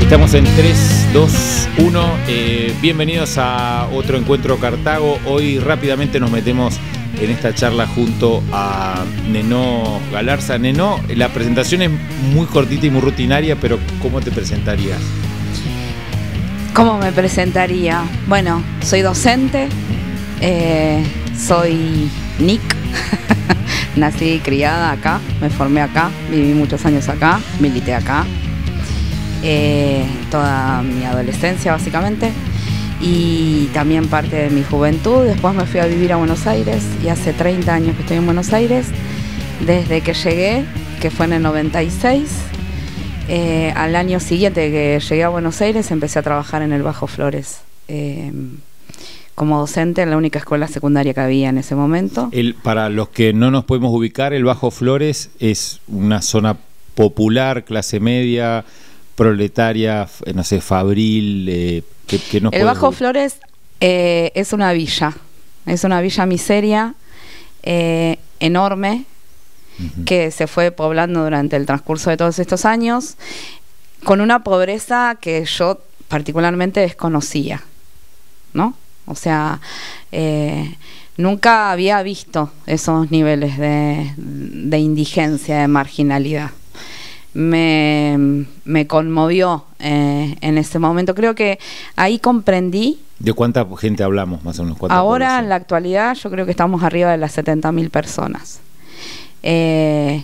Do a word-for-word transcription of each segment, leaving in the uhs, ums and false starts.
Estamos en tres, dos, uno. Eh, bienvenidos a otro Encuentro Cartago. Hoy rápidamente nos metemos en esta charla junto a Nenó Galarza. Nenó, la presentación es muy cortita y muy rutinaria, pero ¿cómo te presentarías? ¿Cómo me presentaría? Bueno, soy docente, eh, soy Nick, nací y criada acá, me formé acá, viví muchos años acá, milité acá, eh, toda mi adolescencia básicamente, y también parte de mi juventud. Después me fui a vivir a Buenos Aires y hace treinta años que estoy en Buenos Aires. Desde que llegué, que fue en el noventa y seis, eh, al año siguiente que llegué a Buenos Aires empecé a trabajar en el Bajo Flores, eh, como docente en la única escuela secundaria que había en ese momento. El, para los que no nos podemos ubicar, el Bajo Flores es una zona popular, clase media, proletaria, no sé, fabril. Eh, que, que nos el Bajo Flores eh, es una villa, es una villa miseria eh, enorme, uh-huh, que se fue poblando durante el transcurso de todos estos años, con una pobreza que yo particularmente desconocía, ¿no? O sea, eh, nunca había visto esos niveles de, de indigencia, de marginalidad. Me, me conmovió eh, en ese momento. Creo que ahí comprendí. ¿De cuánta gente hablamos, más o menos? Ahora, población? En la actualidad, yo creo que estamos arriba de las setenta mil personas. Eh,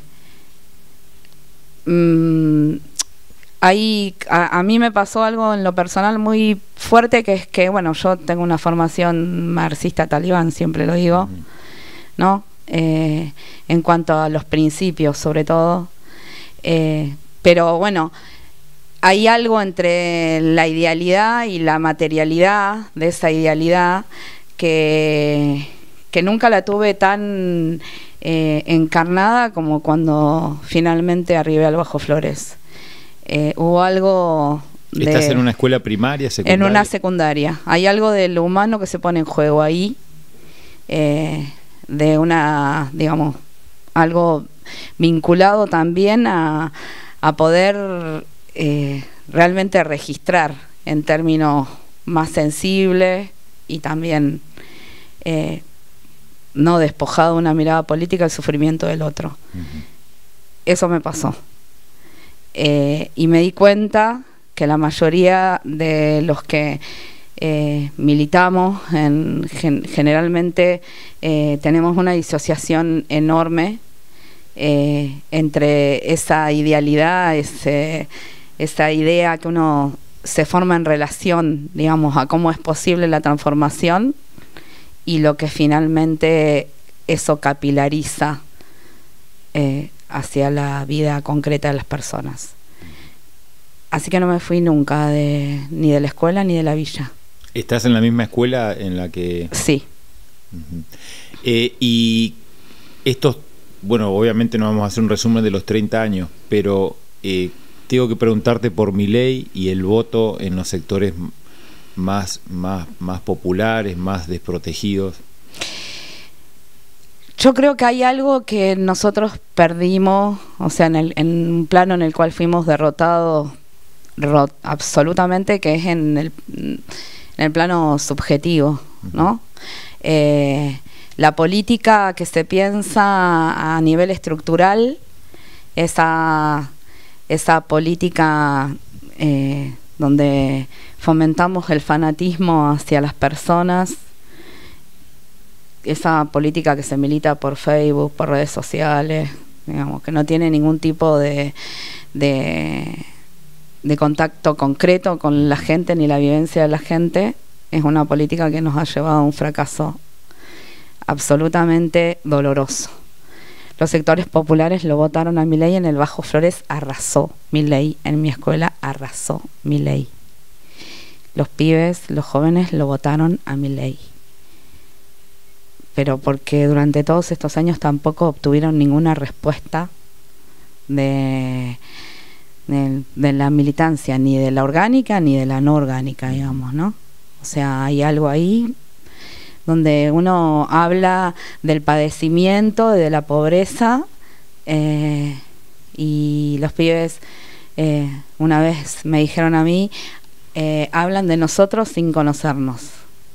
mmm, ahí a, a mí me pasó algo en lo personal muy fuerte, que es que, bueno, yo tengo una formación marxista talibán, siempre lo digo, uh-huh, ¿no? Eh, en cuanto a los principios, sobre todo. Eh, pero bueno, hay algo entre la idealidad y la materialidad de esa idealidad que, que nunca la tuve tan eh, encarnada como cuando finalmente arribé al Bajo Flores. Eh, hubo algo de, ¿Estás en una escuela primaria, secundaria? En una secundaria. Hay algo de lo humano que se pone en juego ahí, eh, de una, digamos, algo vinculado también a, a poder eh, realmente registrar en términos más sensibles y también eh, no despojado de una mirada política el sufrimiento del otro. Uh-huh. Eso me pasó. Eh, y me di cuenta que la mayoría de los que eh, militamos en, gen, generalmente eh, tenemos una disociación enorme Eh, entre esa idealidad, ese, esa idea que uno se forma en relación, digamos, a cómo es posible la transformación, y lo que finalmente eso capilariza eh, hacia la vida concreta de las personas. Así que no me fui nunca de, ni de la escuela ni de la villa. ¿Estás en la misma escuela en la que...? Sí. Uh-huh. eh, y estos... Bueno, obviamente no vamos a hacer un resumen de los treinta años, pero eh, tengo que preguntarte por Milei y el voto en los sectores más, más, más populares, más desprotegidos. Yo creo que hay algo que nosotros perdimos, o sea, en, el, en un plano en el cual fuimos derrotados ro, absolutamente, que es en el, en el plano subjetivo, ¿no? Uh-huh. Eh, La política que se piensa a nivel estructural, esa, esa política eh, donde fomentamos el fanatismo hacia las personas, esa política que se milita por Facebook, por redes sociales, digamos, que no tiene ningún tipo de, de, de contacto concreto con la gente ni la vivencia de la gente, es una política que nos ha llevado a un fracaso absolutamente doloroso. Los sectores populares lo votaron a Milei. En el Bajo Flores arrasó Milei, en mi escuela arrasó Milei. Los pibes, los jóvenes lo votaron a Milei, pero porque durante todos estos años tampoco obtuvieron ninguna respuesta de, de, de la militancia, ni de la orgánica ni de la no orgánica, digamos, ¿no? O sea, hay algo ahí donde uno habla del padecimiento, de la pobreza, eh, y los pibes Eh, una vez me dijeron a mí, eh, hablan de nosotros sin conocernos.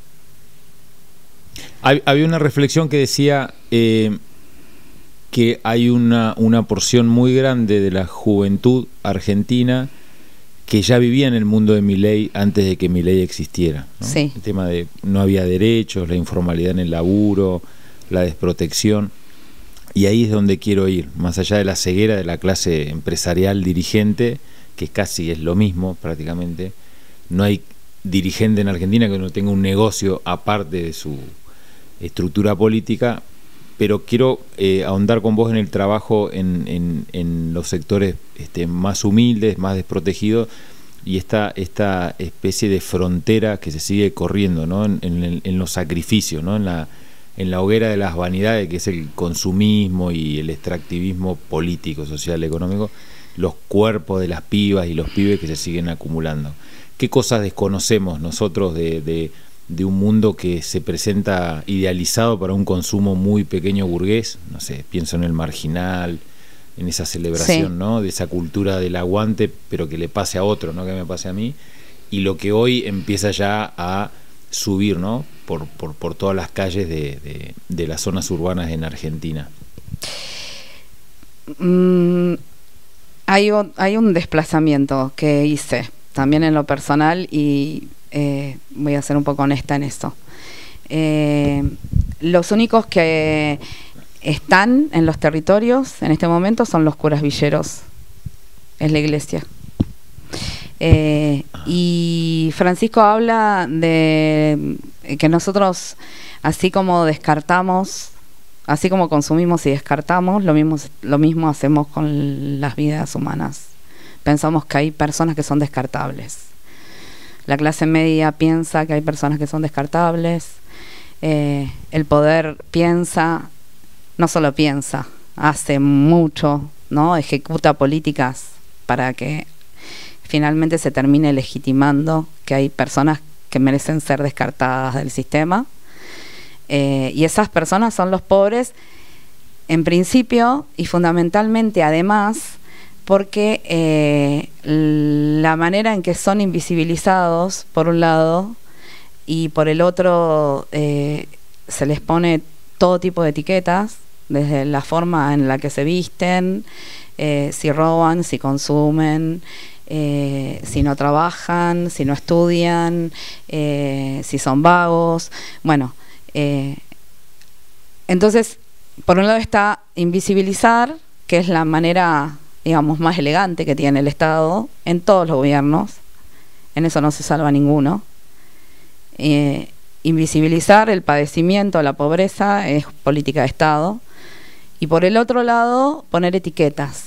Había una reflexión que decía eh, que hay una, una porción muy grande de la juventud argentina que ya vivía en el mundo de Milei antes de que Milei existiera, ¿no? Sí. El tema de no había derechos, la informalidad en el laburo, la desprotección. Y ahí es donde quiero ir, más allá de la ceguera de la clase empresarial dirigente, que casi es lo mismo prácticamente. No hay dirigente en Argentina que no tenga un negocio aparte de su estructura política, pero quiero eh, ahondar con vos en el trabajo en, en, en los sectores este, más humildes, más desprotegidos, y esta, esta especie de frontera que se sigue corriendo, ¿no? en, en, en los sacrificios, ¿no? en, la, en la hoguera de las vanidades, que es el consumismo y el extractivismo político, social, económico, los cuerpos de las pibas y los pibes que se siguen acumulando. ¿Qué cosas desconocemos nosotros de, de de un mundo que se presenta idealizado para un consumo muy pequeño burgués? No sé, pienso en el Marginal, en esa celebración, sí, ¿no? De esa cultura del aguante, pero que le pase a otro, no que me pase a mí, y lo que hoy empieza ya a subir, ¿no? Por, por, por todas las calles de, de, de las zonas urbanas en Argentina. Mm, hay, hay un desplazamiento que hice también en lo personal y Eh, voy a ser un poco honesta en esto. Eh, los únicos que están en los territorios en este momento son los curas villeros, es la iglesia. Eh, y Francisco habla de que nosotros, así como descartamos, así como consumimos y descartamos, lo mismo, lo mismo hacemos con las vidas humanas. Pensamos que hay personas que son descartables. La clase media piensa que hay personas que son descartables. Eh, el poder piensa, no solo piensa, hace mucho, ¿no? Ejecuta políticas para que finalmente se termine legitimando que hay personas que merecen ser descartadas del sistema. Eh, y esas personas son los pobres, en principio y fundamentalmente, además, porque eh, la manera en que son invisibilizados, por un lado, y por el otro eh, se les pone todo tipo de etiquetas, desde la forma en la que se visten, eh, si roban, si consumen, eh, si no trabajan, si no estudian, eh, si son vagos. Bueno, eh, entonces, por un lado está invisibilizar, que es la manera, digamos, más elegante que tiene el Estado en todos los gobiernos. En eso no se salva ninguno. Eh, invisibilizar el padecimiento, la pobreza, es política de Estado. Y por el otro lado, poner etiquetas.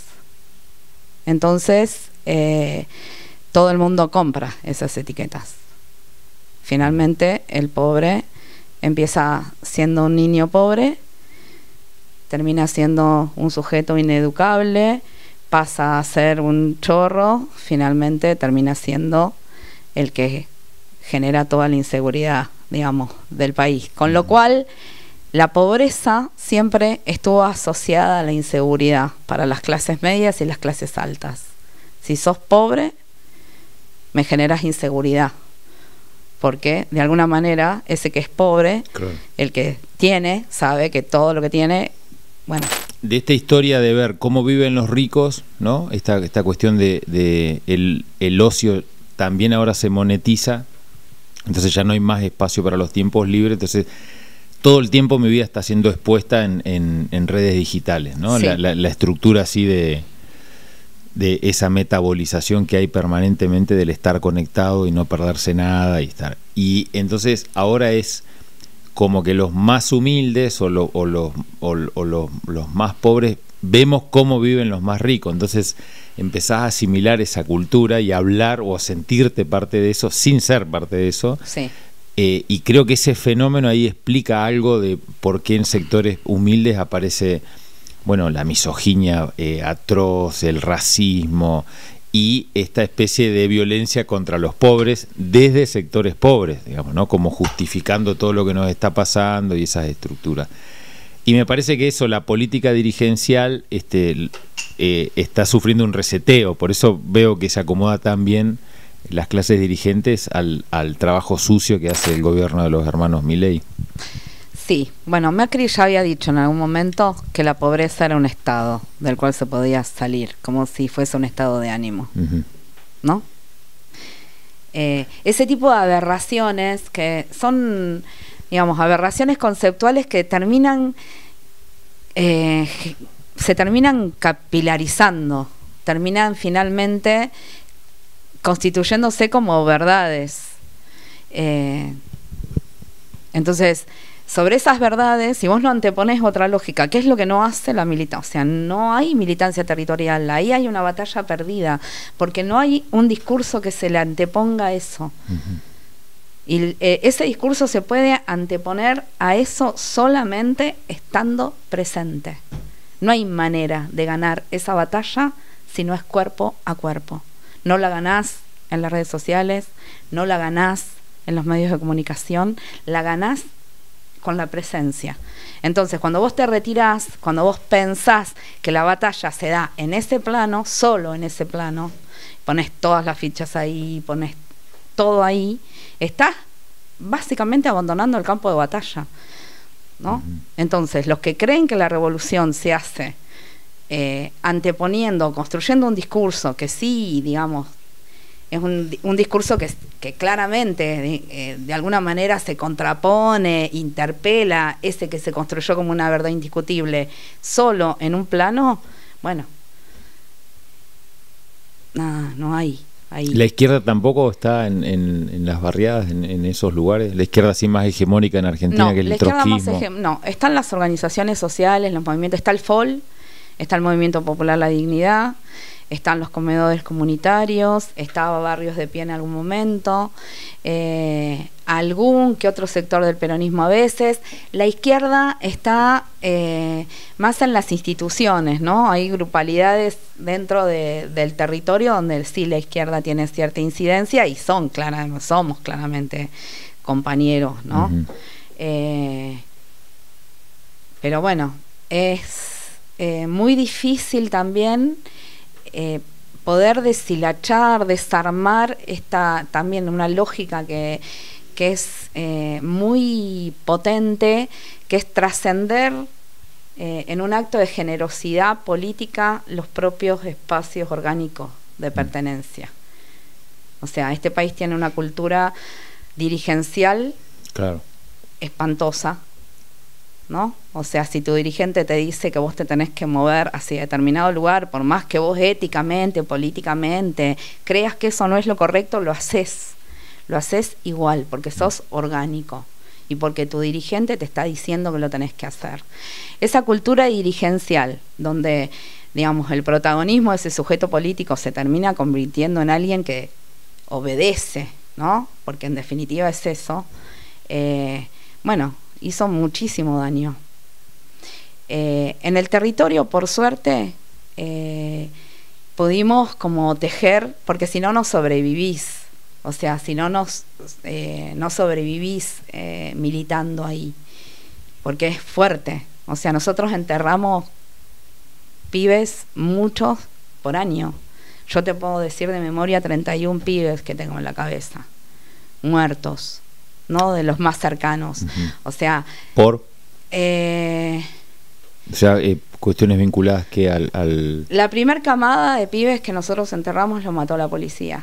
Entonces, eh, todo el mundo compra esas etiquetas. Finalmente, el pobre empieza siendo un niño pobre, termina siendo un sujeto ineducable, pasa a ser un chorro, finalmente termina siendo el que genera toda la inseguridad, digamos, del país. Con lo cual, la pobreza siempre estuvo asociada a la inseguridad para las clases medias y las clases altas. Si sos pobre, me generas inseguridad, porque de alguna manera ese que es pobre, claro, el que tiene, sabe que todo lo que tiene, bueno... De esta historia de ver cómo viven los ricos, ¿no? Esta, esta cuestión de, de el, el ocio también ahora se monetiza, entonces ya no hay más espacio para los tiempos libres, entonces todo el tiempo mi vida está siendo expuesta en, en, en redes digitales, ¿no? Sí. La, la, la estructura así de, de esa metabolización que hay permanentemente del estar conectado y no perderse nada y estar. Y entonces ahora es como que los más humildes o, lo, o, los, o, o los, los más pobres vemos cómo viven los más ricos, entonces empezás a asimilar esa cultura y a hablar o a sentirte parte de eso sin ser parte de eso. Sí. Eh, y creo que ese fenómeno ahí explica algo de por qué en sectores humildes aparece, bueno, la misoginia eh, atroz, el racismo y esta especie de violencia contra los pobres desde sectores pobres, digamos, ¿no? Como justificando todo lo que nos está pasando y esas estructuras. Y me parece que eso, la política dirigencial, este, eh, está sufriendo un reseteo. Por eso veo que se acomoda tan bien las clases dirigentes al, al trabajo sucio que hace el gobierno de los hermanos Milei. Sí, bueno, Macri ya había dicho en algún momento que la pobreza era un estado del cual se podía salir, como si fuese un estado de ánimo, uh-huh. ¿no? Eh, ese tipo de aberraciones que son, digamos, aberraciones conceptuales que terminan, eh, se terminan capilarizando, terminan finalmente constituyéndose como verdades. Eh, entonces, sobre esas verdades, si vos no anteponés otra lógica, ¿qué es lo que no hace la militancia? O sea, no hay militancia territorial, ahí hay una batalla perdida, porque no hay un discurso que se le anteponga a eso. Uh-huh. Y eh, ese discurso se puede anteponer a eso solamente estando presente. No hay manera de ganar esa batalla si no es cuerpo a cuerpo. No la ganás en las redes sociales, no la ganás en los medios de comunicación, la ganás con la presencia. Entonces, cuando vos te retirás, cuando vos pensás que la batalla se da en ese plano, solo en ese plano, pones todas las fichas ahí, pones todo ahí, estás básicamente abandonando el campo de batalla, ¿no? Uh-huh. Entonces, los que creen que la revolución se hace eh, anteponiendo, construyendo un discurso que sí, digamos, es un, un discurso que, que claramente de, eh, de alguna manera se contrapone, interpela ese que se construyó como una verdad indiscutible solo en un plano, bueno, nada, no hay. Ahí. ¿La izquierda tampoco está en, en, en las barriadas, en, en esos lugares? ¿La izquierda así más hegemónica en Argentina no, que el la trotskismo? Más hege- no, están las organizaciones sociales, los movimientos, está el F O L, está el Movimiento Popular La Dignidad, están los comedores comunitarios, estaba Barrios de Pie en algún momento, eh, algún que otro sector del peronismo a veces. La izquierda está eh, más en las instituciones, ¿no? Hay grupalidades dentro de, del territorio donde sí la izquierda tiene cierta incidencia y son claramente, somos claramente compañeros, ¿no? Uh-huh. eh, pero bueno, es eh, muy difícil también Eh, poder deshilachar, desarmar esta también una lógica que, que es eh, muy potente, que es trascender eh, en un acto de generosidad política los propios espacios orgánicos de pertenencia. O sea, este país tiene una cultura dirigencial claro. espantosa, ¿no? O sea, si tu dirigente te dice que vos te tenés que mover hacia determinado lugar, por más que vos éticamente, políticamente creas que eso no es lo correcto, lo haces. Lo haces igual, porque sos orgánico y porque tu dirigente te está diciendo que lo tenés que hacer. Esa cultura dirigencial, donde, digamos, el protagonismo de ese sujeto político se termina convirtiendo en alguien que obedece, ¿no? Porque en definitiva es eso. Eh, bueno, hizo muchísimo daño. Eh, en el territorio, por suerte, eh, pudimos como tejer, porque si no, no sobrevivís. O sea, si no, nos, eh, no sobrevivís eh, militando ahí, porque es fuerte. O sea, nosotros enterramos pibes, muchos, por año. Yo te puedo decir de memoria treinta y un pibes que tengo en la cabeza, muertos, ¿no? De los más cercanos. Uh-huh. O sea... ¿Por? Eh, o sea, eh, cuestiones vinculadas que al, al... La primer camada de pibes que nosotros enterramos lo mató la policía.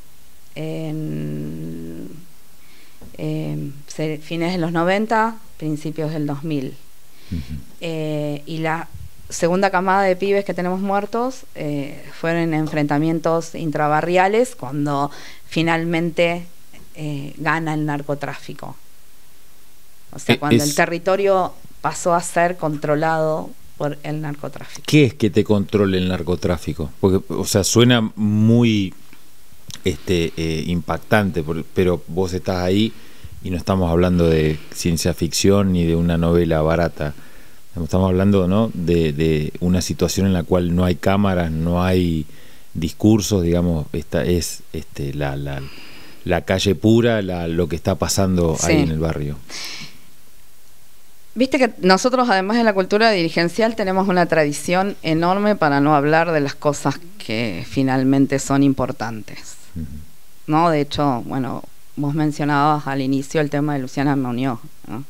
En eh, fines de los noventa, principios del dos mil. Uh-huh. Eh, y la segunda camada de pibes que tenemos muertos eh, fueron en enfrentamientos intrabarriales cuando finalmente... Eh, gana el narcotráfico. O sea, cuando es, el territorio pasó a ser controlado por el narcotráfico. ¿Qué es que te controle el narcotráfico? Porque, o sea, suena muy este eh, impactante, pero vos estás ahí y no estamos hablando de ciencia ficción ni de una novela barata. Estamos hablando, ¿no?, de, de una situación en la cual no hay cámaras, no hay discursos, digamos. Esta es este la la la calle pura, la, lo que está pasando sí. ahí en el barrio. Viste que nosotros, además de la cultura dirigencial, tenemos una tradición enorme para no hablar de las cosas que finalmente son importantes, uh-huh. ¿no? De hecho, bueno, vos mencionabas al inicio el tema de Luciana Muñoz, ¿no?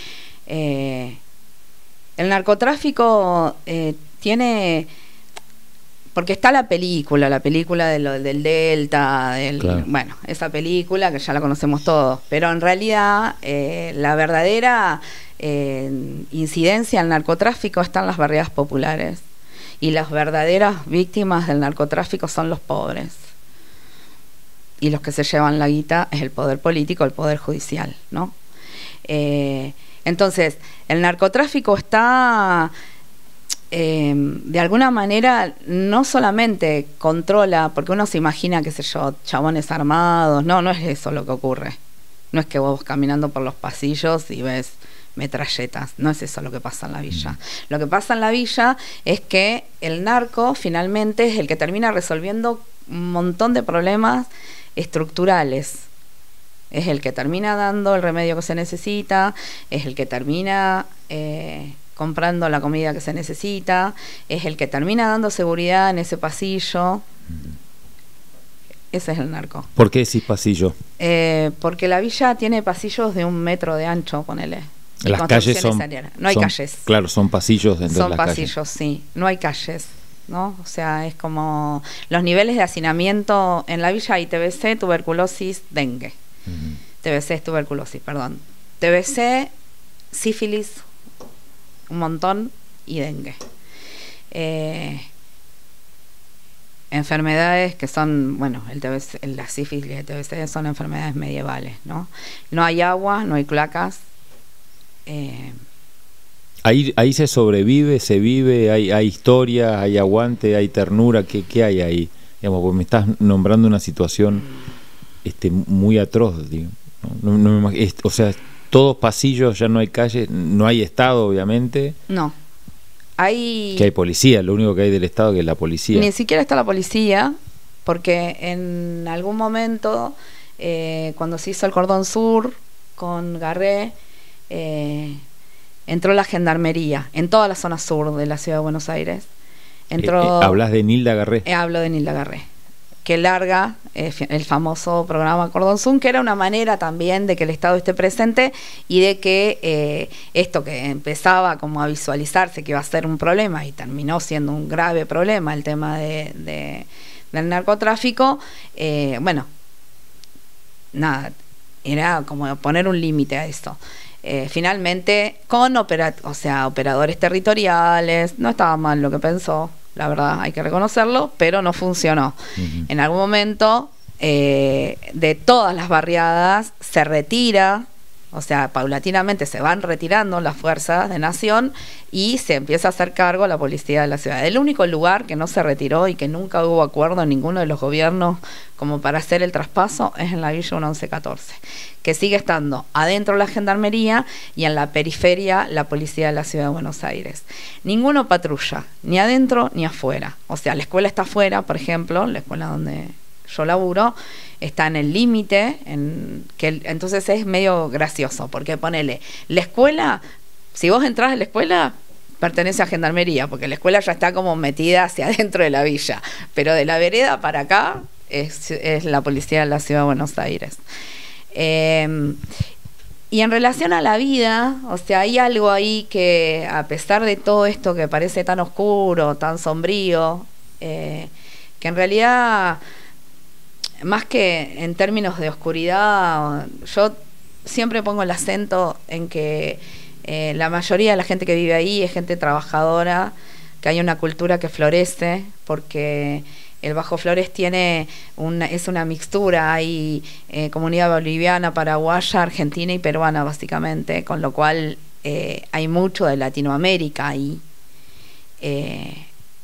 Eh, el narcotráfico eh, tiene... Porque está la película, la película de lo, del Delta, del, claro. bueno, esa película que ya la conocemos todos, pero en realidad eh, la verdadera eh, incidencia del narcotráfico está en las barriadas populares y las verdaderas víctimas del narcotráfico son los pobres. Y los que se llevan la guita es el poder político, el poder judicial, ¿no? Eh, entonces, el narcotráfico está... Eh, de alguna manera no solamente controla, porque uno se imagina, qué sé yo, chabones armados, no, no es eso lo que ocurre. No es que vos caminando por los pasillos y ves metralletas, no es eso lo que pasa en la villa. Lo que pasa en la villa es que el narco finalmente es el que termina resolviendo un montón de problemas estructurales. Es el que termina dando el remedio que se necesita, es el que termina... Eh, comprando la comida que se necesita, es el que termina dando seguridad en ese pasillo. Ese es el narco. ¿Por qué decís pasillo? Eh, porque la villa tiene pasillos de un metro de ancho, ponele. Las calles son... No hay son, calles. Claro, son pasillos dentro son de las pasillos, calles. sí. No hay calles, ¿no? O sea, es como... Los niveles de hacinamiento en la villa hay T B C, tuberculosis, dengue. Uh-huh. T B C es tuberculosis, perdón. T B C, sífilis, un montón, y dengue. Eh, enfermedades que son, bueno, el T B C, la sífilis y el T B C son enfermedades medievales, ¿no? No hay agua, no hay cloacas. Eh, ahí, ahí se sobrevive, se vive, hay, hay historia, hay aguante, hay ternura. ¿Qué, qué hay ahí? Digamos, porque me estás nombrando una situación este, muy atroz, digo. No, no, no, es, o sea, todos pasillos, ya no hay calle, no hay Estado, obviamente. No. Hay... Que hay policía, lo único que hay del Estado que es la policía. Ni siquiera está la policía, porque en algún momento, eh, cuando se hizo el Cordón Sur con Garré, eh, entró la gendarmería en toda la zona sur de la ciudad de Buenos Aires. Entró, eh, eh, ¿Hablas de Nilda Garré? Eh, hablo de Nilda Garré, que larga eh, el famoso programa Cordón Zoom, que era una manera también de que el Estado esté presente y de que eh, esto que empezaba como a visualizarse que iba a ser un problema y terminó siendo un grave problema, el tema de, de del narcotráfico, eh, bueno, nada, era como poner un límite a esto. Eh, finalmente, con opera o sea, operadores territoriales, no estaba mal lo que pensó, la verdad, hay que reconocerlo, pero no funcionó. Uh-huh. En algún momento, eh, de todas las barriadas, se retira, o sea, paulatinamente se van retirando las fuerzas de Nación y se empieza a hacer cargo la policía de la ciudad. El único lugar que no se retiró y que nunca hubo acuerdo en ninguno de los gobiernos como para hacer el traspaso es en la Villa once catorce, que sigue estando adentro la gendarmería y en la periferia la policía de la ciudad de Buenos Aires. Ninguno patrulla, ni adentro ni afuera. O sea, la escuela está afuera, por ejemplo, la escuela donde yo laburo, está en el límite, en que el, entonces es medio gracioso, porque ponele, la escuela, si vos entrás a la escuela, pertenece a gendarmería, porque la escuela ya está como metida hacia adentro de la villa, pero de la vereda para acá es, es la policía de la ciudad de Buenos Aires. Eh, y en relación a la vida, o sea, hay algo ahí que, a pesar de todo esto que parece tan oscuro, tan sombrío, eh, que en realidad, más que en términos de oscuridad, yo siempre pongo el acento en que eh, la mayoría de la gente que vive ahí es gente trabajadora, que hay una cultura que florece, porque el Bajo Flores tiene una, es una mixtura, hay eh, comunidad boliviana, paraguaya, argentina y peruana básicamente, con lo cual eh, hay mucho de Latinoamérica ahí. Eh,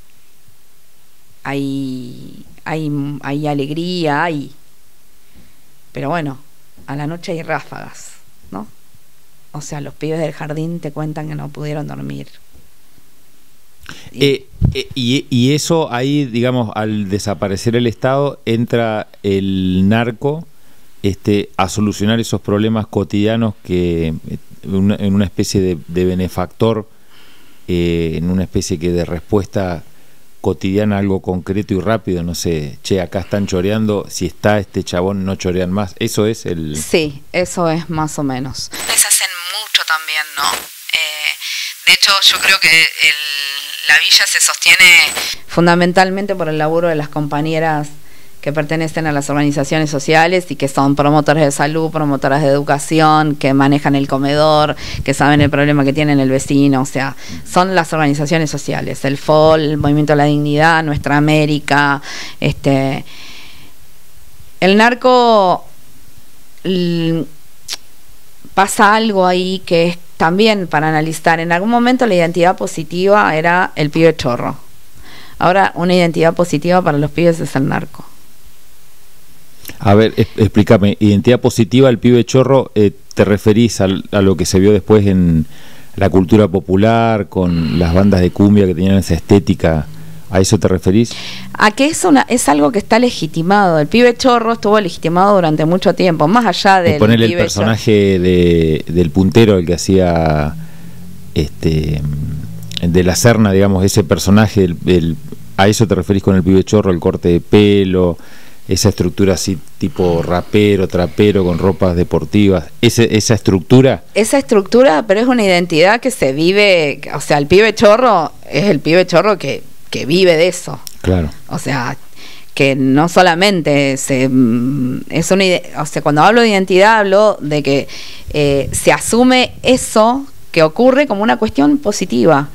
hay, hay, hay alegría, hay. Pero bueno, a la noche hay ráfagas, ¿no? O sea, los pibes del jardín te cuentan que no pudieron dormir. Y, eh, eh, y, y eso ahí, digamos, al desaparecer el Estado, entra el narco este, a solucionar esos problemas cotidianos que, una, en una especie de, de benefactor, eh, en una especie que de respuesta cotidiana, algo concreto y rápido, no sé, che, acá están choreando, si está este chabón no chorean más, eso es el... Sí, eso es más o menos. Les hacen mucho también, ¿no? Eh, de hecho, yo creo que el, la villa se sostiene fundamentalmente por el laburo de las compañeras que pertenecen a las organizaciones sociales y que son promotores de salud, promotoras de educación, que manejan el comedor, que saben el problema que tiene el vecino, o sea, son las organizaciones sociales, el F O L, el Movimiento de la Dignidad, Nuestra América, este, el narco, l, pasa algo ahí que es también para analizar. En algún momento la identidad positiva era el pibe chorro, ahora una identidad positiva para los pibes es el narco. A ver, explícame, identidad positiva, el pibe chorro, eh, ¿te referís a, a lo que se vio después en la cultura popular, con las bandas de cumbia que tenían esa estética? ¿A eso te referís? A que es, una, es algo que está legitimado. El pibe chorro estuvo legitimado durante mucho tiempo, más allá del ponerle el personaje de, del puntero, el que hacía este de la Serna, digamos, ese personaje, del, del, ¿a eso te referís con el pibe chorro? El corte de pelo, esa estructura así tipo rapero, trapero, con ropas deportivas, ese, esa estructura. Esa estructura, pero es una identidad que se vive, o sea, el pibe chorro es el pibe chorro que, que vive de eso. Claro. O sea, que no solamente se, es una, o sea, cuando hablo de identidad hablo de que eh, se asume eso que ocurre como una cuestión positiva.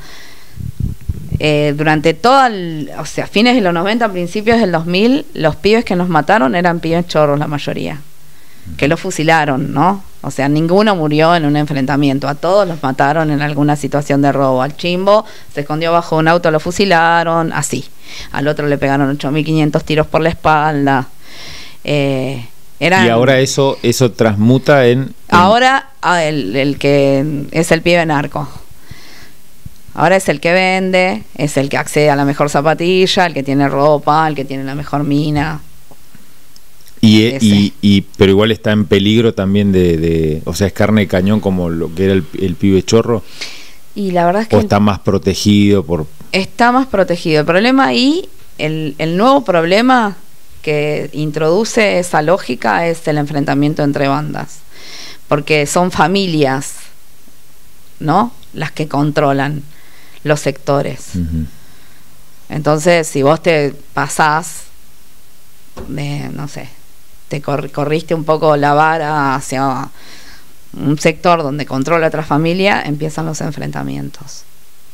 Eh, durante todo el, o sea, fines de los noventa, principios del dos mil, los pibes que nos mataron eran pibes chorros la mayoría, que los fusilaron, ¿no? O sea, ninguno murió en un enfrentamiento, a todos los mataron en alguna situación de robo. Al chimbo se escondió bajo un auto, lo fusilaron, así. Al otro le pegaron ocho mil quinientos tiros por la espalda. Eh, eran, y ahora eso eso transmuta en... en... Ahora el, el que es el pibe narco. Ahora es el que vende, es el que accede a la mejor zapatilla, el que tiene ropa, el que tiene la mejor mina. Y, y, y pero igual está en peligro también de, de, o sea, es carne de cañón como lo que era el, el pibe chorro. Y la verdad es que... ¿O está más protegido por...? Está más protegido. El problema ahí, el, el nuevo problema que introduce esa lógica es el enfrentamiento entre bandas. Porque son familias, ¿no?, las que controlan los sectores. Uh-huh. Entonces, si vos te pasás de, no sé, te cor- corriste un poco la vara hacia un sector donde controla otra familia, empiezan los enfrentamientos.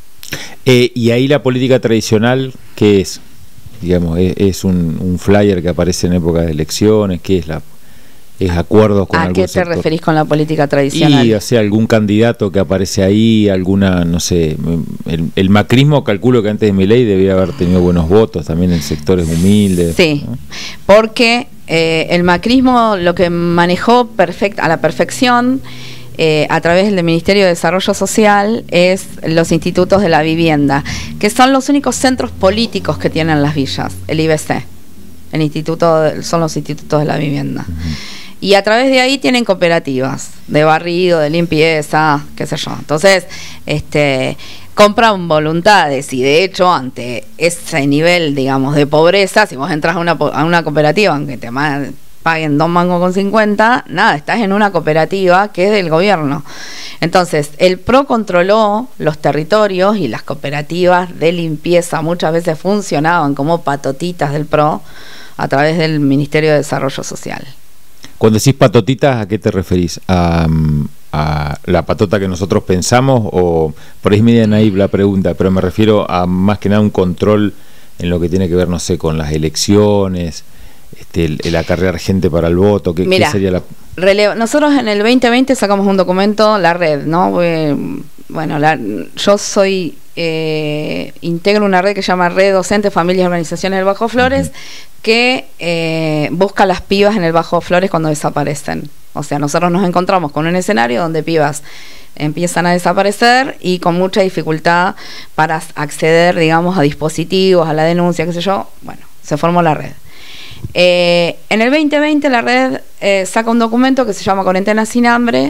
Eh, y ahí la política tradicional, ¿qué es? Digamos, es, es un, un flyer que aparece en época de elecciones, ¿qué es la es acuerdos con ¿A algún qué te sector? referís con la política tradicional? Y, o sea, algún candidato que aparece ahí, alguna, no sé, el, el macrismo, calculo que antes de Milei debía haber tenido buenos votos también en sectores humildes. Sí, ¿no? Porque eh, el macrismo lo que manejó perfect, a la perfección eh, a través del Ministerio de Desarrollo Social es los institutos de la vivienda, que son los únicos centros políticos que tienen las villas, el I B C, el instituto de, son los institutos de la vivienda. Uh-huh. Y a través de ahí tienen cooperativas de barrido, de limpieza, qué sé yo. Entonces, este, compran voluntades y de hecho ante ese nivel, digamos, de pobreza, si vos entras a una, a una cooperativa, aunque te paguen dos mangos con cincuenta, nada, estás en una cooperativa que es del gobierno. Entonces, el PRO controló los territorios y las cooperativas de limpieza muchas veces funcionaban como patotitas del PRO a través del Ministerio de Desarrollo Social. Cuando decís patotitas, ¿a qué te referís? ¿A, a la patota que nosotros pensamos? O por ahí es media naive la pregunta, pero me refiero a más que nada un control en lo que tiene que ver, no sé, con las elecciones, este, el, el acarrear gente para el voto. ¿Qué, Mirá, ¿qué sería la...? Relevo. Nosotros en el veinte veinte sacamos un documento, la red, ¿no? Bueno, la, yo soy... Eh, integro una red que se llama Red Docente Familias y Organizaciones del Bajo Flores, uh-huh. que eh, busca a las pibas en el Bajo Flores cuando desaparecen. O sea, nosotros nos encontramos con un escenario donde pibas empiezan a desaparecer y con mucha dificultad para acceder, digamos, a dispositivos, a la denuncia, qué sé yo. Bueno, se formó la red. Eh, en el veinte veinte la red eh, saca un documento que se llama Cuarentena sin Hambre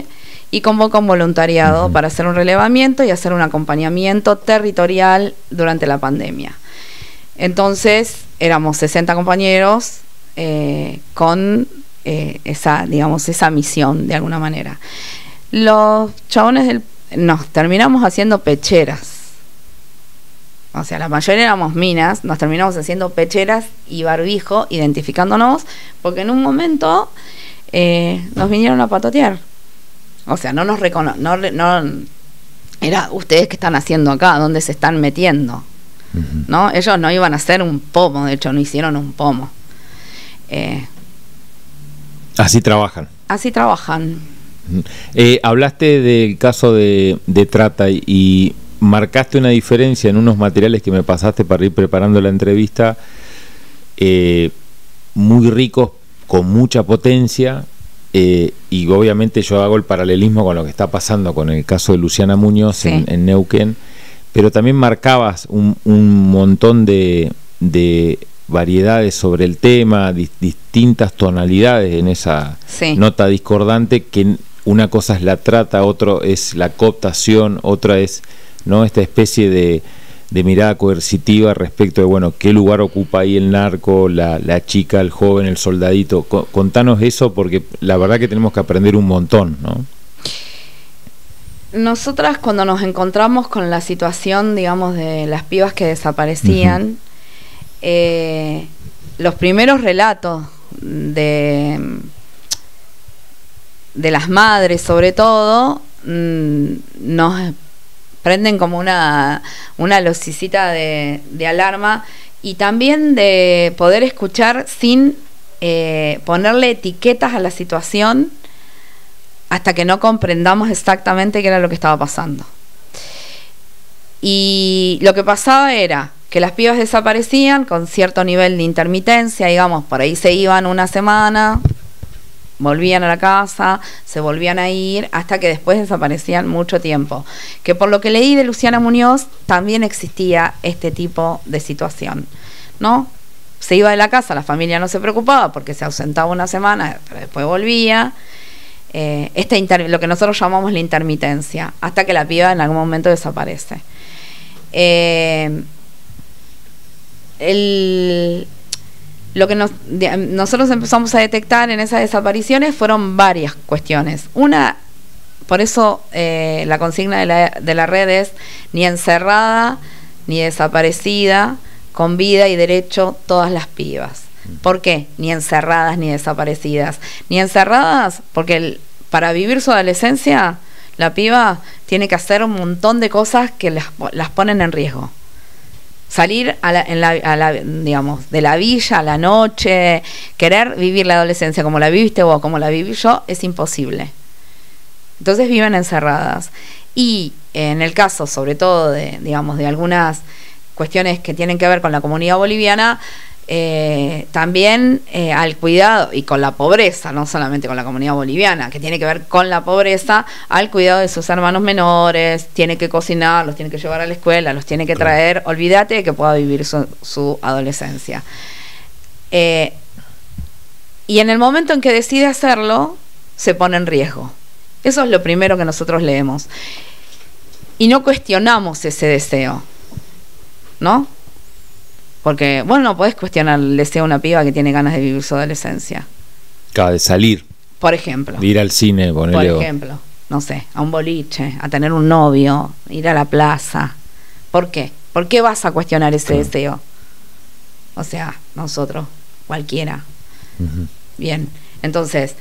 y convoca un voluntariado Uh-huh. para hacer un relevamiento y hacer un acompañamiento territorial durante la pandemia. Entonces éramos sesenta compañeros eh, con eh, esa, digamos, esa misión de alguna manera. Los chabones del, nos terminamos haciendo pecheras. O sea, la mayoría éramos minas, nos terminamos haciendo pecheras y barbijo, identificándonos, porque en un momento eh, nos vinieron a patotear. O sea, no nos recono no, no era ustedes qué están haciendo acá, dónde se están metiendo, uh-huh. ¿no? Ellos no iban a hacer un pomo, de hecho no hicieron un pomo. Eh, así trabajan. Así trabajan. Eh, hablaste del caso de, de trata y, y marcaste una diferencia en unos materiales que me pasaste para ir preparando la entrevista, eh, muy ricos, con mucha potencia, eh, y obviamente yo hago el paralelismo con lo que está pasando con el caso de Luciana Muñoz, sí. en, en Neuquén, pero también marcabas un, un montón de, de variedades sobre el tema, di, distintas tonalidades en esa sí. nota discordante, que una cosa es la trata, otro es la cooptación, otra es, ¿no?, esta especie de, de mirada coercitiva respecto de, bueno, qué lugar ocupa ahí el narco, la, la chica, el joven, el soldadito. Co- contanos eso, porque la verdad que tenemos que aprender un montón, ¿no? Nosotras cuando nos encontramos con la situación, digamos, de las pibas que desaparecían, uh-huh. eh, los primeros relatos de, de las madres, sobre todo, mmm, nos prenden como una, una lucecita de, de alarma, y también de poder escuchar sin eh, ponerle etiquetas a la situación hasta que no comprendamos exactamente qué era lo que estaba pasando. Y lo que pasaba era que las pibas desaparecían con cierto nivel de intermitencia, digamos, por ahí se iban una semana, volvían a la casa, se volvían a ir, hasta que después desaparecían mucho tiempo. Que por lo que leí de Luciana Muñoz, también existía este tipo de situación, ¿no? Se iba de la casa, la familia no se preocupaba porque se ausentaba una semana, pero después volvía. Eh, este inter- lo que nosotros llamamos la intermitencia, hasta que la piba en algún momento desaparece. Eh, el... Lo que nos, de, nosotros empezamos a detectar en esas desapariciones fueron varias cuestiones. Una, por eso eh, la consigna de la, de la red es ni encerrada, ni desaparecida, con vida y derecho todas las pibas. ¿Por qué? Ni encerradas ni desaparecidas. Ni encerradas porque el, para vivir su adolescencia la piba tiene que hacer un montón de cosas que las, las ponen en riesgo. Salir a la, en la, a la, digamos, de la villa a la noche, querer vivir la adolescencia como la viviste vos, como la viví yo, es imposible. Entonces viven encerradas. Y en el caso, sobre todo, de, digamos, de algunas cuestiones que tienen que ver con la comunidad boliviana, eh, también eh, al cuidado, y con la pobreza, no solamente con la comunidad boliviana, que tiene que ver con la pobreza, al cuidado de sus hermanos menores, tiene que cocinar, los tiene que llevar a la escuela, los tiene que traer, olvídate de que pueda vivir su, su adolescencia. Eh, y en el momento en que decide hacerlo, se pone en riesgo. Eso es lo primero que nosotros leemos. Y no cuestionamos ese deseo, ¿no? Porque, bueno, no podés cuestionar el deseo de una piba que tiene ganas de vivir su adolescencia. Claro, de salir. Por ejemplo. De ir al cine, ponele. Por ejemplo, no sé, a un boliche, a tener un novio, ir a la plaza. ¿Por qué? ¿Por qué vas a cuestionar ese claro. deseo? O sea, nosotros, cualquiera. Uh-huh. Bien, entonces,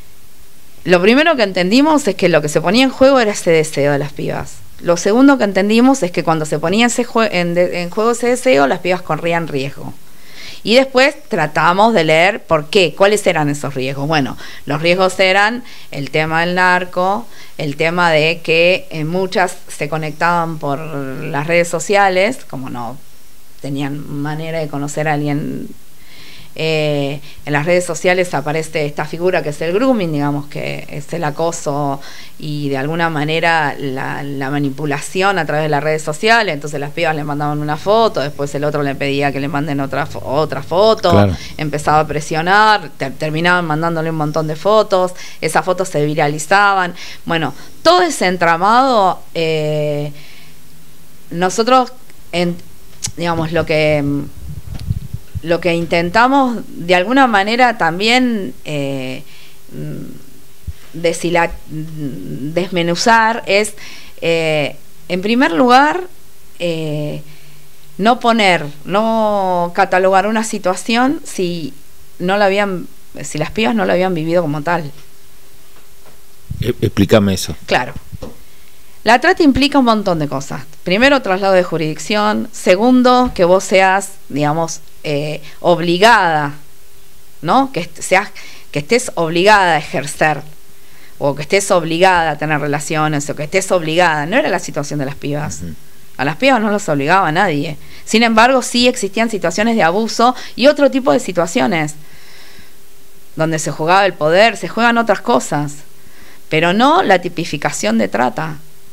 lo primero que entendimos es que lo que se ponía en juego era ese deseo de las pibas. Lo segundo que entendimos es que cuando se ponía ese jue- en, de- en juego ese deseo, las pibas corrían riesgo. Y después tratamos de leer por qué, cuáles eran esos riesgos. Bueno, los riesgos eran el tema del narco, el tema de que eh, muchas se conectaban por las redes sociales, como no tenían manera de conocer a alguien eh, en las redes sociales aparece esta figura que es el grooming, digamos, que es el acoso y de alguna manera la, la manipulación a través de las redes sociales. Entonces las pibas le mandaban una foto, después el otro le pedía que le manden otra, fo otra foto, claro. Empezaba a presionar, te terminaban mandándole un montón de fotos, esas fotos se viralizaban. Bueno, todo ese entramado, eh, nosotros, en, digamos, lo que... lo que intentamos de alguna manera también eh, deshila, desmenuzar es, eh, en primer lugar, eh, no poner, no catalogar una situación si no la habían, si las pibas no la habían vivido como tal. Explícame eso. Claro. La trata implica un montón de cosas. Primero, traslado de jurisdicción. Segundo, que vos seas, digamos, eh, obligada, ¿no? Que seas, que estés obligada a ejercer, o que estés obligada a tener relaciones, o que estés obligada. No era la situación de las pibas. Uh-huh. A las pibas no los obligaba a nadie. Sin embargo, sí existían situaciones de abuso y otro tipo de situaciones donde se jugaba el poder, se juegan otras cosas, pero no la tipificación de trata.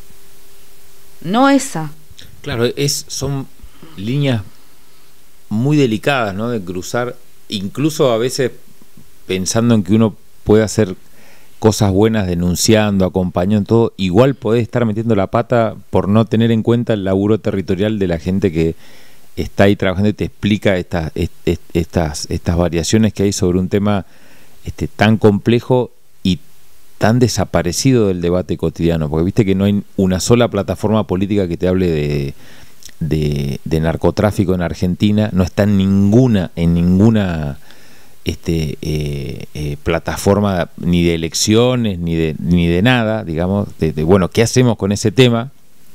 No esa. Claro, es, son líneas muy delicadas, ¿no? De cruzar, incluso a veces pensando en que uno puede hacer cosas buenas, denunciando, acompañando, todo, igual podés estar metiendo la pata por no tener en cuenta el laburo territorial de la gente que está ahí trabajando y te explica estas, estas, estas variaciones que hay sobre un tema este, tan complejo y tan desaparecido del debate cotidiano, porque viste que no hay una sola plataforma política que te hable de, de, de narcotráfico en Argentina, no está en ninguna, en ninguna este, eh, eh, plataforma ni de elecciones, ni de, ni de nada, digamos, de, de bueno, ¿qué hacemos con ese tema?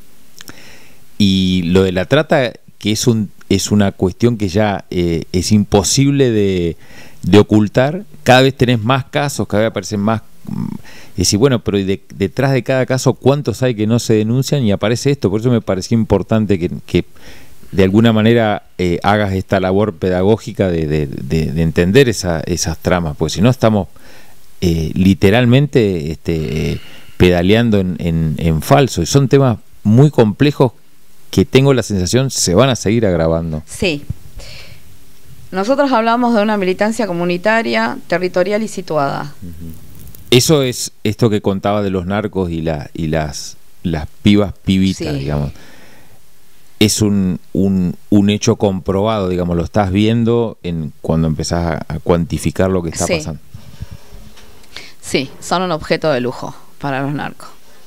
Y lo de la trata, que es, un, es una cuestión que ya eh, es imposible de, de ocultar, cada vez tenés más casos, cada vez aparecen más. Es decir, bueno, pero de, detrás de cada caso, ¿cuántos hay que no se denuncian? Y aparece esto, por eso me parecía importante que, que de alguna manera eh, hagas esta labor pedagógica de, de, de, de entender esa, esas tramas, porque si no estamos eh, literalmente este, eh, pedaleando en, en, en falso, y son temas muy complejos que tengo la sensación se van a seguir agravando. Sí. Nosotros hablamos de una militancia comunitaria, territorial y situada. Uh-huh. Eso es esto que contaba de los narcos y, la, y las, las pibas pibitas, sí. Digamos. Es un, un, un hecho comprobado, digamos, lo estás viendo en cuando empezás a, a cuantificar lo que está sí. pasando. Sí, son un objeto de lujo para los narcos.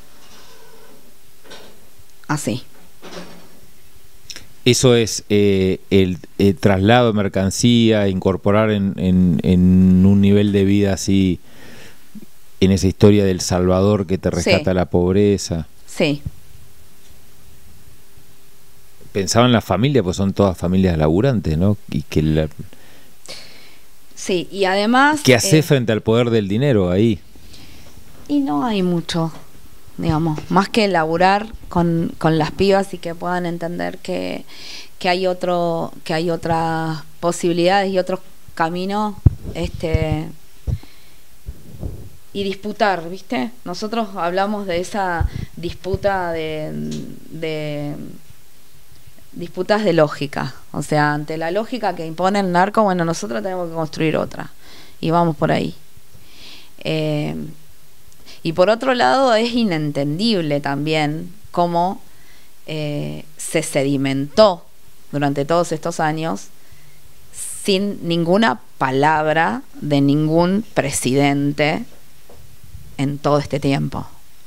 Así. Eso es eh, el, el traslado de mercancía, incorporar en, en, en un nivel de vida así, en esa historia del Salvador que te rescata sí. la pobreza. Sí. Pensaba en la familia, pues son todas familias laburantes, ¿no? Y que la... Sí, y además... ¿Qué hace eh, frente al poder del dinero ahí? Y no hay mucho, digamos, más que laburar con, con las pibas y que puedan entender que, que hay otro, que hay otras posibilidades y otros caminos, este... y disputar, ¿viste? Nosotros hablamos de esa disputa de, de disputas de lógica, o sea, ante la lógica que impone el narco, bueno, nosotros tenemos que construir otra y vamos por ahí. Eh, y por otro lado es inentendible también cómo eh, se sedimentó durante todos estos años sin ninguna palabra de ningún presidente en todo este tiempo.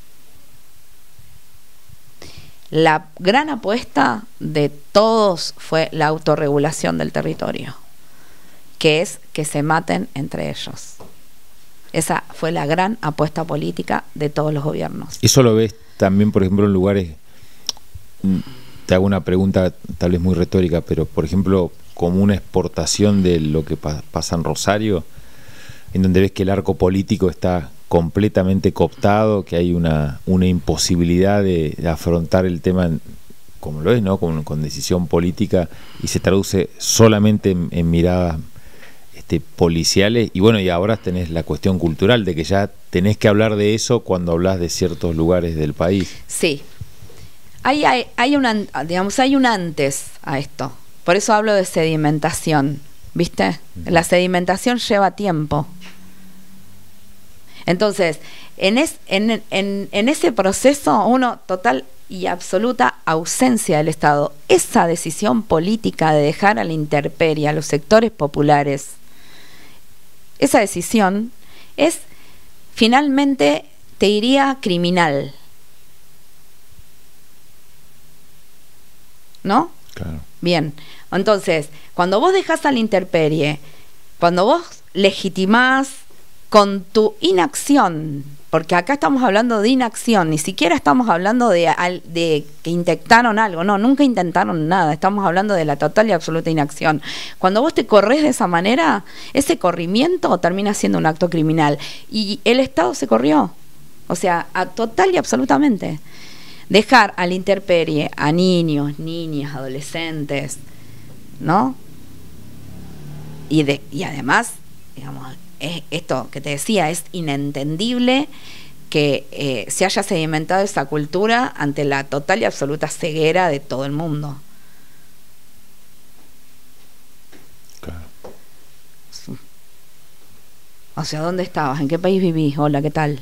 La gran apuesta de todos fue la autorregulación del territorio, que es que se maten entre ellos. Esa fue la gran apuesta política de todos los gobiernos. Eso lo ves también, por ejemplo, en lugares, te hago una pregunta tal vez muy retórica, pero por ejemplo, como una exportación de lo que pa- pasa en Rosario, en donde ves que el arco político está completamente cooptado, que hay una, una imposibilidad de, de afrontar el tema en, como lo es, ¿no? Con, con decisión política, y se traduce solamente en, en miradas este, policiales, y bueno, y ahora tenés la cuestión cultural, de que ya tenés que hablar de eso cuando hablas de ciertos lugares del país. Sí. Hay, hay, hay, una, digamos, hay un antes a esto. Por eso hablo de sedimentación, ¿viste? Uh-huh. La sedimentación lleva tiempo. Entonces, en, es, en, en, en ese proceso, uno total y absoluta ausencia del Estado. Esa decisión política de dejar a la intemperie a los sectores populares, esa decisión es finalmente, te diría, criminal. ¿No? Claro. Bien. Entonces, cuando vos dejás a la intemperie, cuando vos legitimás con tu inacción, porque acá estamos hablando de inacción, ni siquiera estamos hablando de, de que intentaron algo, no, nunca intentaron nada, estamos hablando de la total y absoluta inacción. Cuando vos te corres de esa manera, ese corrimiento termina siendo un acto criminal, y el Estado se corrió, o sea, a total y absolutamente. Dejar a la intemperie a niños, niñas, adolescentes, ¿no? Y, de, y además, digamos, es esto que te decía, es inentendible que eh, se haya sedimentado esa cultura ante la total y absoluta ceguera de todo el mundo. Claro. O sea, ¿dónde estabas? ¿En qué país vivís? Hola, ¿qué tal?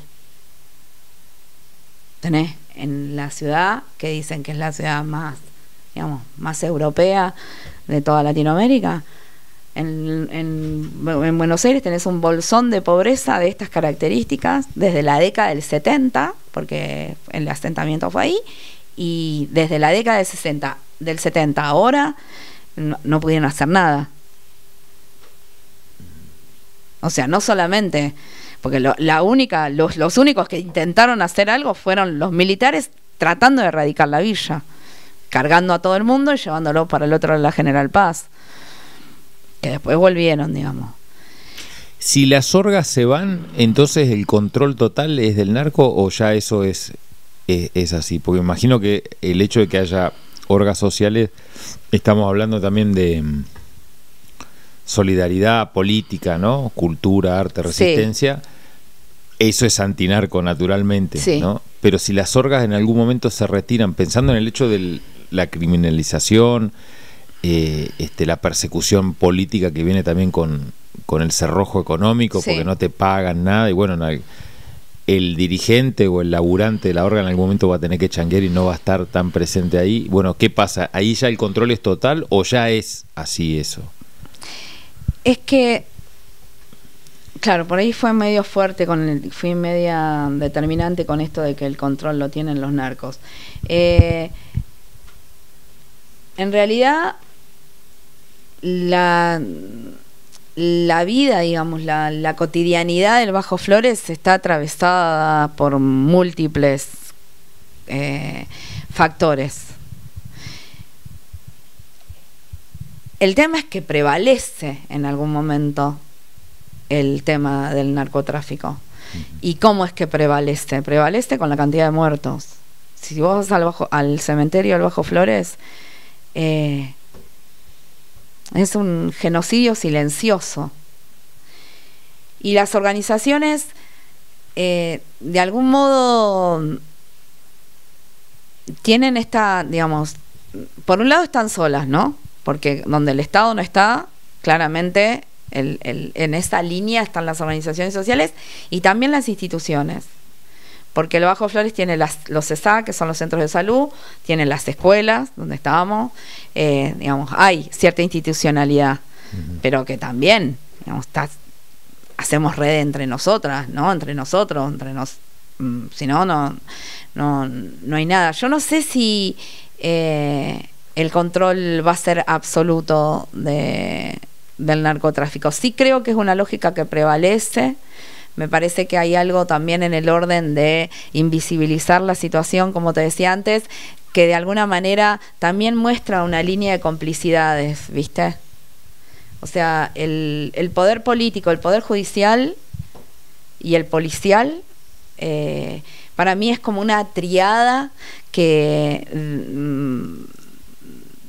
Tenés en la ciudad, que dicen que es la ciudad más, digamos, más europea de toda Latinoamérica. En, en, en Buenos Aires tenés un bolsón de pobreza de estas características desde la década del setenta, porque el asentamiento fue ahí, y desde la década del sesenta, del setenta ahora no, no pudieron hacer nada. O sea, no solamente, porque lo, la única, los, los únicos que intentaron hacer algo fueron los militares tratando de erradicar la villa, cargando a todo el mundo y llevándolo para el otro lado de la General Paz, que después volvieron, digamos. Si las orgas se van, entonces el control total es del narco, o ya eso es, es, es así, porque imagino que el hecho de que haya orgas sociales, estamos hablando también de solidaridad política, ¿no? Cultura, arte, resistencia. Sí. Eso es antinarco naturalmente, sí. ¿no? Pero si las orgas en algún momento se retiran, pensando en el hecho de la criminalización, eh, este, la persecución política que viene también con, con el cerrojo económico, sí. porque no te pagan nada, y bueno, no, el dirigente o el laburante de la orga en algún momento va a tener que changuear y no va a estar tan presente ahí. Bueno, ¿qué pasa? ¿Ahí ya el control es total o ya es así eso? Es que, claro, por ahí fue medio fuerte, con el, fui media determinante con esto de que el control lo tienen los narcos. Eh, en realidad, la, la vida, digamos, la, la cotidianidad del Bajo Flores está atravesada por múltiples eh, factores. El tema es que prevalece en algún momento el tema del narcotráfico. Uh-huh. ¿Y cómo es que prevalece? Prevalece con la cantidad de muertos. Si vos vas al, bajo, al cementerio del Bajo Flores, eh, es un genocidio silencioso. Y las organizaciones, eh, de algún modo, tienen esta, digamos, por un lado están solas, ¿no? Porque donde el Estado no está, claramente el, el, en esa línea están las organizaciones sociales y también las instituciones. Porque el Bajo Flores tiene las, los C E S A, que son los centros de salud, tiene las escuelas, donde estábamos, eh, digamos, hay cierta institucionalidad, uh-huh. pero que también, digamos, está, hacemos red entre nosotras, ¿no? Entre nosotros, entre nos, mm, si no, no, no, no hay nada. Yo no sé si eh, el control va a ser absoluto de, del narcotráfico. Sí creo que es una lógica que prevalece. Me parece que hay algo también en el orden de invisibilizar la situación, como te decía antes, que de alguna manera también muestra una línea de complicidades, ¿viste? O sea, el, el poder político, el poder judicial y el policial, eh, para mí es como una triada que... Mm,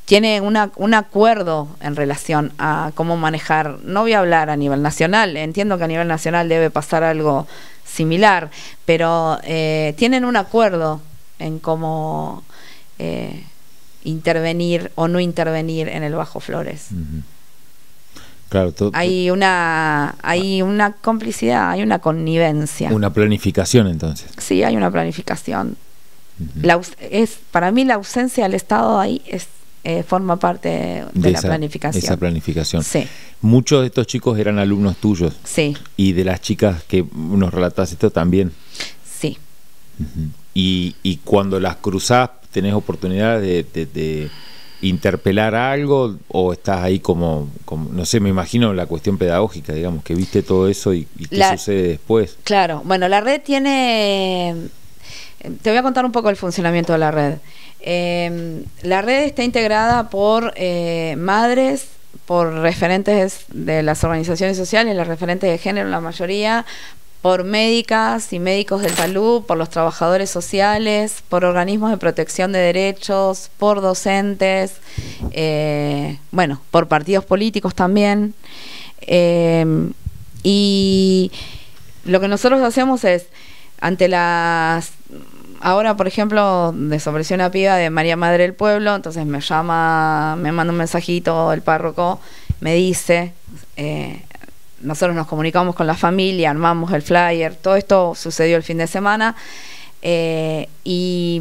tiene una, un acuerdo en relación a cómo manejar, no voy a hablar a nivel nacional, entiendo que a nivel nacional debe pasar algo similar, pero eh, tienen un acuerdo en cómo eh, intervenir o no intervenir en el Bajo Flores. Uh-huh. Claro, todo, hay una hay una complicidad, hay una connivencia. Una planificación, entonces. Sí, hay una planificación. Uh-huh. La, es, para mí la ausencia del Estado ahí es eh, forma parte de, de la esa, planificación. Esa planificación. Sí. Muchos de estos chicos eran alumnos tuyos. Sí. Y de las chicas que nos relatas esto también. Sí. Uh-huh. Y, y cuando las cruzás, ¿tenés oportunidad de, de, de interpelar algo o estás ahí como, como, no sé, me imagino la cuestión pedagógica, digamos, que viste todo eso y, y qué la, sucede después? Claro, bueno, la red tiene... Te voy a contar un poco el funcionamiento de la red. Eh, la red está integrada por eh, madres, por referentes de las organizaciones sociales, las referentes de género, la mayoría, por médicas y médicos de salud, por los trabajadores sociales, por organismos de protección de derechos, por docentes, eh, bueno, por partidos políticos también. Eh, y lo que nosotros hacemos es, ante las... Ahora, por ejemplo, desapareció una piba de María Madre del Pueblo, entonces me llama, me manda un mensajito el párroco, me dice... Eh, nosotros nos comunicamos con la familia, armamos el flyer, todo esto sucedió el fin de semana, eh, y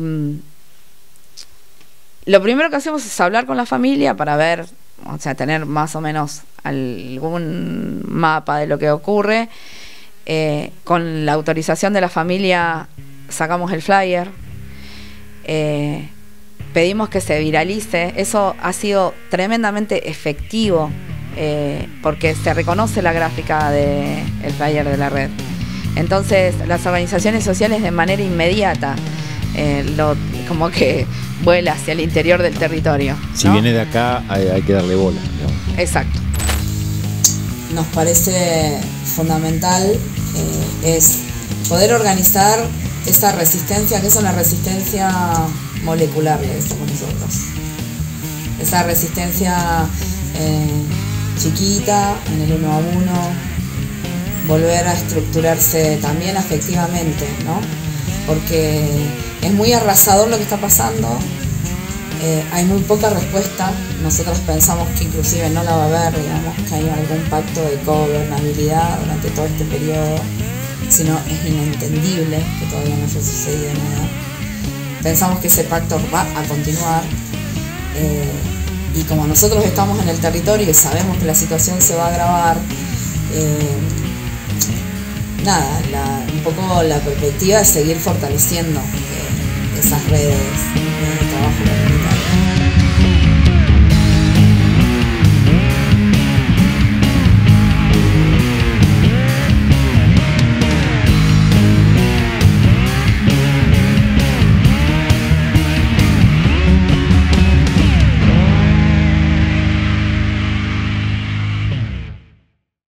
lo primero que hacemos es hablar con la familia para ver, o sea, tener más o menos algún mapa de lo que ocurre. Eh, con la autorización de la familia sacamos el flyer, eh, pedimos que se viralice, eso ha sido tremendamente efectivo. Eh, porque se reconoce la gráfica del flyer de la red. Entonces las organizaciones sociales de manera inmediata eh, lo, como que vuela hacia el interior del territorio, ¿no? Si viene de acá hay, hay que darle bola, ¿no? Exacto. Nos parece fundamental eh, es poder organizar esta resistencia, que es una resistencia molecular, le decimos nosotros. Esa resistencia eh, chiquita, en el uno a uno, volver a estructurarse también afectivamente, ¿no? Porque es muy arrasador lo que está pasando, eh, hay muy poca respuesta, nosotros pensamos que inclusive no la va a haber, digamos, que hay algún pacto de gobernabilidad durante todo este periodo, sino es inentendible que todavía no haya sucedido nada. Pensamos que ese pacto va a continuar, eh, y como nosotros estamos en el territorio y sabemos que la situación se va a agravar, eh, nada, la, un poco la perspectiva es seguir fortaleciendo eh, esas redes de trabajo comunitario.